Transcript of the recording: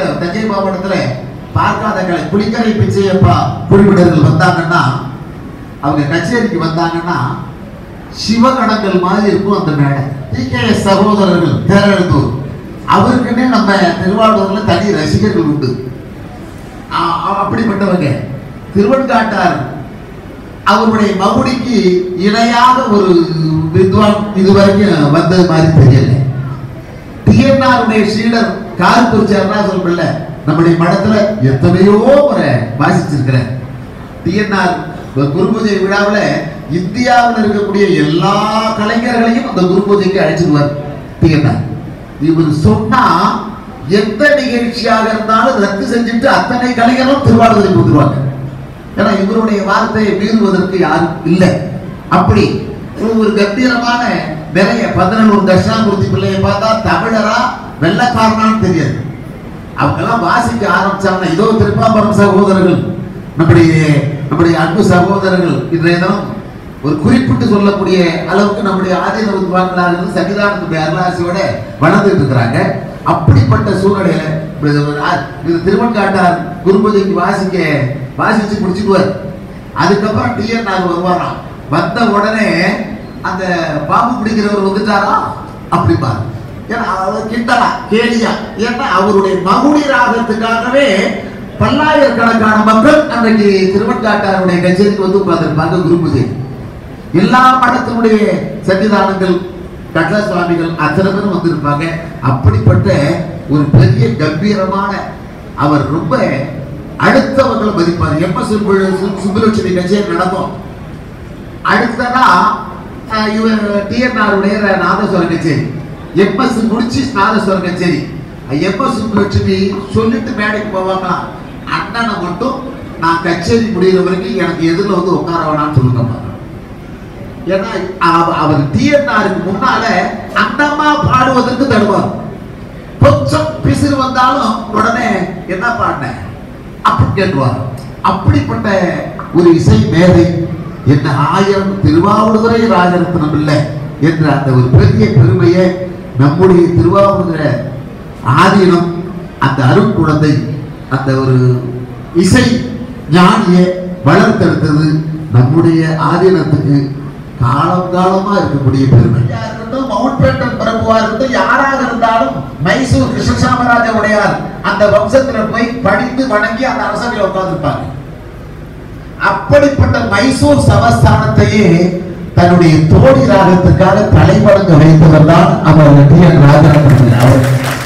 தஞ்சை மாவட்டத்துல பார்க்காத கலை புலிக்கரை பிச்சையப்பா குழுவினர்கள் வந்தாங்கன்னா, அவங்க கச்சேரிக்கு வந்தாங்கன்னா சிவகணங்கள் மாதிரி இருக்கும் அந்த மேடை. TKS சகோதரர்கள் தேரெழுந்தூர், அவருக்குன்னே நம்ம திருவாரூர்ல தனி ரசிகர்கள் உண்டு. அப்படிப்பட்டவங்க. திருவெண்காட்டார் அவருடைய மகுடிக்கு இணையாக ஒரு வித்வான் இதுவரைக்கும் வந்தது மாதிரி தெரியல. டிஎன்ஆருடைய சீடர் கார்பூர் அருணாசலம் நம்முடைய மடத்துல எத்தனையோ முறை வாசிச்சிருக்கிற டிஎன்ஆர் குரு பூஜை விழாவில் இந்தியாவில் இருக்கக்கூடிய எல்லா கலைஞர்களையும் அந்த குரு பூஜைக்கு அழைச்சிடுவார் டிஎன்ஆர். இவர் சொன்னா எந்த நிகழ்ச்சியாக இருந்தாலும் ரத்து செஞ்சுட்டு அத்தனை கலைஞர்களும் திருவாரூருக்கு வந்துருவாங்க. ஏன்னா இவருடைய வார்த்தையை மீறுவதற்கு யாரும் இல்லை. அப்படி ஒரு கம்பீரமான நிறைய 11 தட்சிணாமூர்த்தி பிள்ளையை பார்த்தா தமிழரா வெள்ளக்காரனான்னு தெரியாது. அவங்க எல்லாம் வாசிக்க ஆரம்பிச்சாங்கன்னா, இதோ திருப்பாம்பரம் சகோதரர்கள், நம்முடைய அன்பு சகோதரர்கள் இன்றைய தினம் ஒரு குறிப்பிட்டு சொல்லக்கூடிய அளவுக்கு நம்முடைய ஆதீன வித்வான்களாக இருந்து சன்னிதானத்துடைய அருளாசியோட வளர்ந்துட்டு இருக்கிறாங்க. அப்படிப்பட்ட சூழ்நிலையில திருவெண்காட்டார் குருபதிக்கு வாசிச்சு முடிச்சுக்குவார். அதுக்கப்புறம் டிஎன்ஆர் வருவாராம். வந்த உடனே அந்த பாம்பு பிடிக்கிறவர் வந்துட்டாரா அப்படிப்பாரு. ஏன்னா அவர் கிண்டலா கேலியா, ஏன்னா அவருடைய மகுடி ராகத்துக்காகவே பல்லாயிரக்கணக்கான மக்கள் அன்றைக்கு திருவெண்காட்டாருடைய கச்சேரிக்கு வந்து உட்கார்ந்திருப்பாங்க. குரு பூஜை எல்லா மடத்தினுடைய சன்னிதானங்கள் கட்ல சுவாமிகள் அத்தனை பேரும் வந்திருப்பாங்க. அப்படிப்பட்ட ஒரு பெரிய கம்பீரமான அவர் ரொம்ப அடுத்தவங்களை மதிப்பார். எம்எஸ் சுப்புலட்சுமி கச்சேரி நடக்கும். அடுத்ததா இவர் டிஎன்ஆருடைய நாதஸ்வர கச்சேரி, எம்எஸ் முடிச்சு நாதஸ்வர கச்சேரி. எம்எஸ் சுப்புலட்சுமி சொல்லிட்டு மேடைக்கு போவாங்களாம், அண்ணனை மட்டும் நான் கச்சேரி முடிகிற வரைக்கும் எனக்கு எதிரில் வந்து உட்கார வேணாம்னு சொல்லுங்க. ஏன்னா அவர் டிஎன்ஆருக்கு முன்னால அண்ணம்மா பாடுவதற்கு தடுவார். கொஞ்சம் பிசிறு வந்தாலும் உடனே என்ன பாடின அப்படி கேட்டுவார். அப்படிப்பட்ட ஒரு இசை மேதை. என்ன 1000 திருவாவூதுரை ராஜரத்னம் இல்லை என்ற அந்த ஒரு பெரிய பெருமையை நம்முடைய திருவாவூதுரை ஆதீனம், அந்த அருட்குழந்தை, அந்த ஒரு இசை ஞானியை வளர்த்தெடுத்தது நம்முடைய ஆதீனத்துக்கு காலமா இருக்கக்கூடிய பெருமை. மவுண்ட் பேட்டன் பிரபுவா இருக்கட்டும், யாராக இருந்தாலும் மைசூர் கிருஷ்ணசாமராஜ உடையார் அந்த வம்சத்தில் போய் படித்து வணங்கி அந்த அரசவையில் உட்கார்ந்துருப்பாங்க. அப்படிப்பட்ட மைசூர் சமஸ்தானத்தையே தன்னுடைய தோழி ராகத்துக்காக தலைவணங்க வைத்தவர் தான் அவர் டி.என். ராஜரத்னம்.